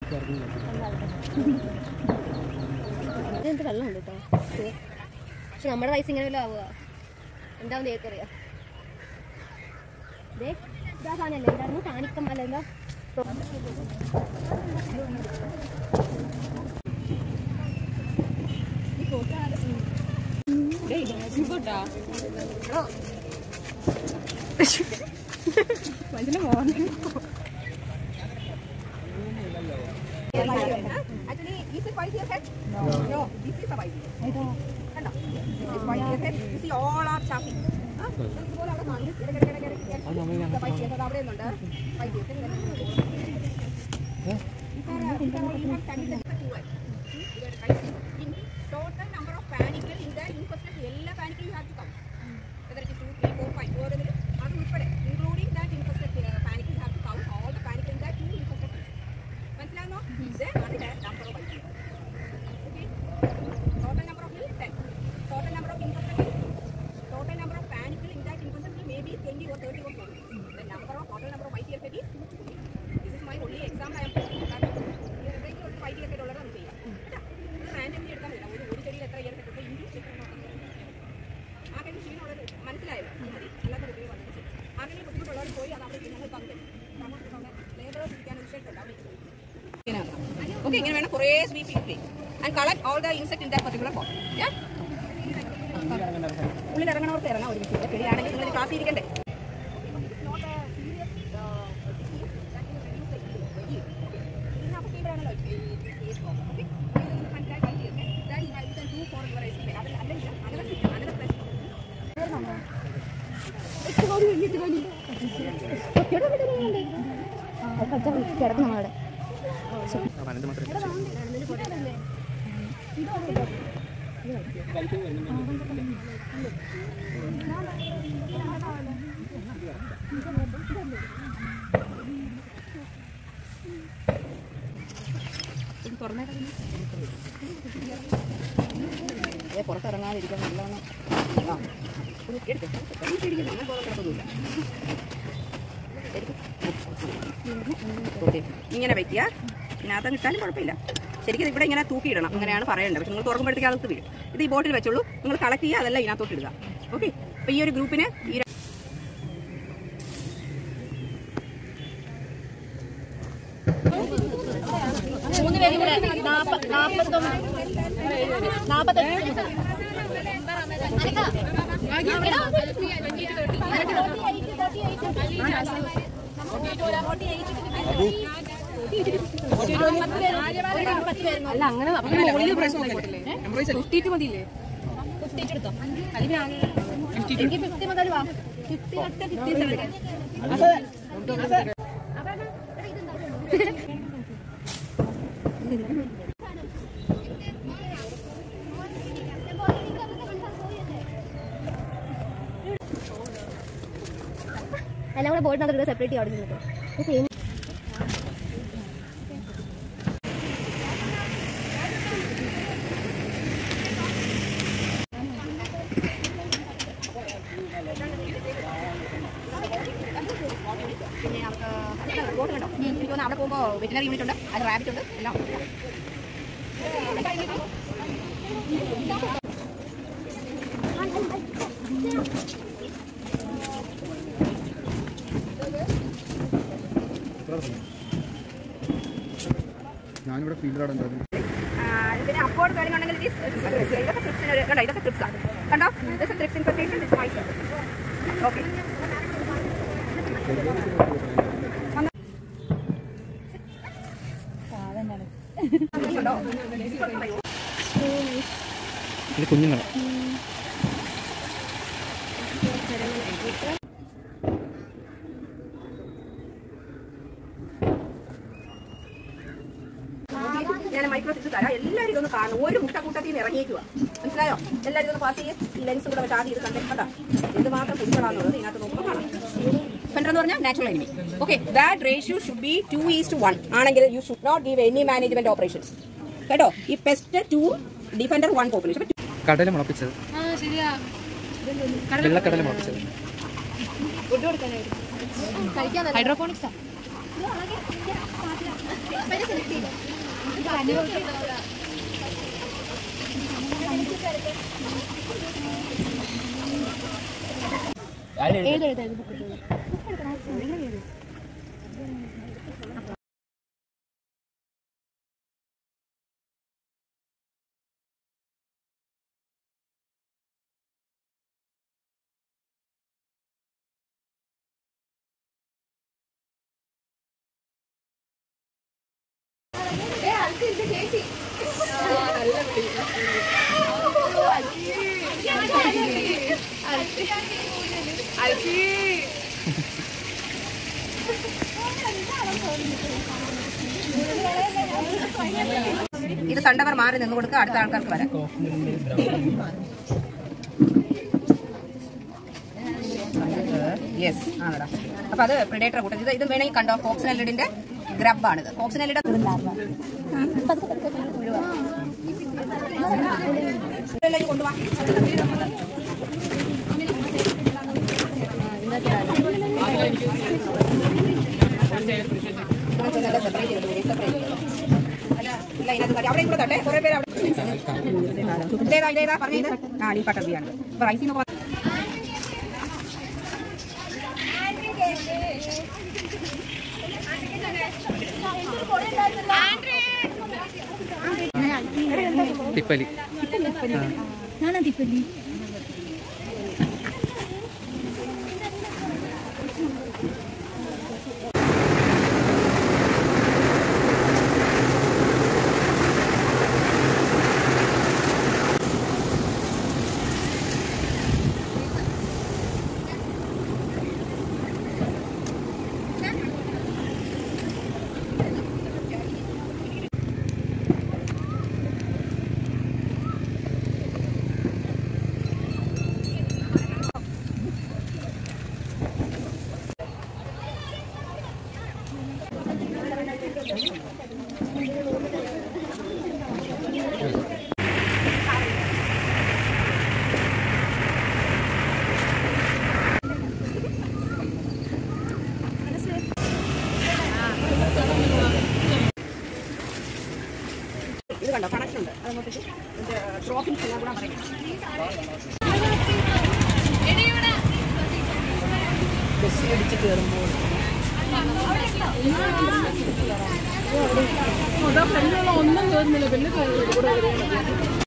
ഇതെന്ത് വെള്ളമുണ്ട് കേട്ടോ. പക്ഷെ നമ്മുടെ റൈസ് ഇങ്ങനെ വല്ല ആവുക എന്താവും തേക്കറിയാം. ഇതേ ഇതാ സാധനമല്ലേ എന്തായിരുന്നു കാണിക്കം അല്ല എന്താ Actually, is it white here head? No. No, this is a white here. Hello. This white here head. You see all are chaffy. Huh? So, all are the white here. So, അവിടെ ഉണ്ട്. White here. In total number of panicle in the infested, എല്ലാ panicle you have to count. Whether it is 2, 3, 4, 5, or അത് ഉൾപ്പെടെ including that infested panicle you have to count all the panicle in that 2 infested pieces. മനസ്സിലാകുന്നോ? ഇത് അതിന്റെ number of panicle. Okay. Total number of 10. Total number of infested. Total number of panicle in that infested may be 20 or 30 or 40. The number of total number of white here is. This is my only example I am taking. white here ഉള്ളത് നമുക്ക് ചെയ്യാം. കേട്ടോ? ഇത് randomly എടുക്കാൻ പറ്റില്ല. ഒരു ചെടിയിൽ എത്ര ഇയർ കിട്ടും ഇംഗ്ലീഷ് ആർക്കെങ്കിലും ക്ഷീണമുള്ളത് മനസ്സിലായല്ലോ. അല്ലാത്ത കുട്ടികൾ വന്നത് ശരി. ആർക്കെങ്കിലും ബുദ്ധിമുട്ടുള്ളവർ പോയി അത് അവിടെ ഞങ്ങൾ ലേബറേഴ്സ് ഇരിക്കാൻ വിഷയമുണ്ടാവും. ഓക്കെ, ഇങ്ങനെ വേണം കുറേ sweeping clean and collect all the insect in that particular form. ഉള്ളിൽ ഇറങ്ങണവർക്ക് ഇറങ്ങാം. ഒരു വിഷയം പേടിയാണെങ്കിൽ നിങ്ങൾ ക്ലാസ് ഇരിക്കണ്ടേ. കിടക്കണം അവിടെ. പുറത്തിറങ്ങാതിരിക്കാൻ നല്ലോണം ഇങ്ങനെ വെക്കുക. ഇതിനകത്ത് കിട്ടാനും കുഴപ്പമില്ല. ശരിക്കും ഇവിടെ ഇങ്ങനെ തൂക്കിയിടണം, അങ്ങനെയാണ് പറയേണ്ടത്. പക്ഷെ നിങ്ങൾ തുറക്കുമ്പോഴത്തേക്ക് അകത്ത് വീഴും. ഇത് ഈ ബോട്ടിൽ വെച്ചോളൂ, നിങ്ങൾ കളക്ട് ചെയ്യുക, അതെല്ലാം ഇതിനകത്തോട്ട് ഇടുക. ഓക്കെ, അപ്പോൾ ഈ ഒരു ഗ്രൂപ്പിന് ഈ അല്ല അങ്ങനെ മതിയില്ലേ? എനിക്ക് 50 മുതൽ വാ. 50 എല്ലാം കൂടെ പോയിട്ട് അത് സെപ്പറേറ്റ് ചെയ്യാൻ അവിടെ പിന്നെ നമുക്ക് ബോട്ട് കണ്ടോ? എനിക്ക് തോന്നുന്നു അവിടെ പോകുമ്പോൾ വെറ്റിനറി യൂണിറ്റ് ഉണ്ട്, അത് റാബിറ്റ് ഉണ്ട്, എല്ലാം ഞാനിവിടെ ഫീൽഡാണ്. പിന്നെ അപ്പോഴും കാര്യങ്ങളുണ്ടെങ്കിൽ ഇതൊക്കെ ട്രിപ്സിന് കണ്ടോ, ഇതൊക്കെ ട്രിപ്സാണ് കണ്ടോ. ഇതൊക്കെ ട്രിപ്സ് ഇൻഫെക്ടേഷൻ ഓക്കെ. കുഞ്ഞുങ്ങൾ ഞാൻ മൈക്രോ സിക്സ് തരാം. എല്ലാവരും ഇതൊന്ന് കാണും. ഒരു മുട്ടക്കൂട്ടത്തിൽ നിന്ന് ഇറങ്ങിയേക്കുക, മനസ്സിലായോ? എല്ലാവരും ഇതൊന്ന് പാസ് ചെയ്യും. ഈ ലെൻസ് കൂടെ വെച്ച് ആദ്യം ഇത് കണ്ടോ എന്തുമാത്രം കുട്ടികളാണെന്നുള്ളത് ഇതിനകത്ത് നോക്കുമ്പോൾ കാണാം. ഫെൻഡർ എന്ന് പറഞ്ഞാൽ natural enemy. Okay, that ratio should be 2:1 ആണെങ്കിൽ you should not give any management operations. കേട്ടോ, ഈ പെസ്റ്റ് 2 ഡിഫൻഡർ 1 പോപ്പുലേഷൻ. കടല മുളപ്പിച്ചത്, വെള്ളക്കടല മുളപ്പിച്ചത്, ഹൈഡ്രോപോണിക്സാ ഇത് കണ്ടവർ മാറി നിന്ന് കൊടുക്കുക, അടുത്ത ആൾക്കാർക്ക് വരാം. യെസ് ആണടാ. അപ്പൊ അത് പ്രിഡേറ്റർ കൂട്ടം. ഇത് വേണമെങ്കിൽ കണ്ടോ, കോക്സിനെല്ലിഡിന്റെ ഗ്രബാണിത്. കോക്സിനെല്ലിഡ് കൊണ്ടുപോവാ. അവിടെ കൂടെ തട്ടെ, കുറെ പേര് ഇതേതാ പറഞ്ഞത്. ആ ലീഫ് കട്ടർബിയാണ്. അപ്പൊ റൈസിന്ന് തിപ്പലി ഞാനാ തിപ്പലി. ഇത് കണ്ടോ, കണക്ഷൻ ഉണ്ട്. അതങ്ങോട്ടേക്ക് ഡ്രോപ്പിംഗ് ചെയ്യാൻ കൂടെ പറയാം. ബസ് അടിച്ച് കയറുമ്പോൾ ഒന്നും കേറുന്നില്ല.